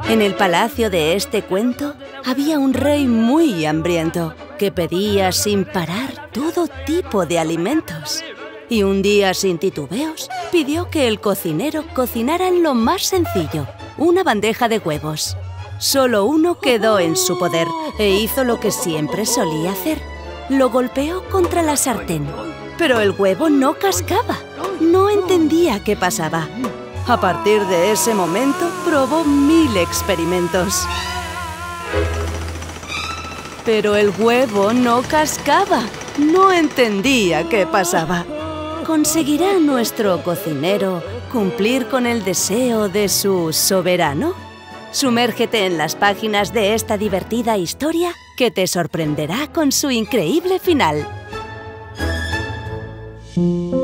En el palacio de este cuento había un rey muy hambriento que pedía sin parar todo tipo de alimentos. Y un día, sin titubeos, pidió que el cocinero cocinara en lo más sencillo, una bandeja de huevos. Solo uno quedó en su poder e hizo lo que siempre solía hacer. Lo golpeó contra la sartén, pero el huevo no cascaba. No entendía qué pasaba. A partir de ese momento, probó 1000 experimentos. Pero el huevo no cascaba. No entendía qué pasaba. ¿Conseguirá nuestro cocinero cumplir con el deseo de su soberano? Sumérgete en las páginas de esta divertida historia que te sorprenderá con su increíble final.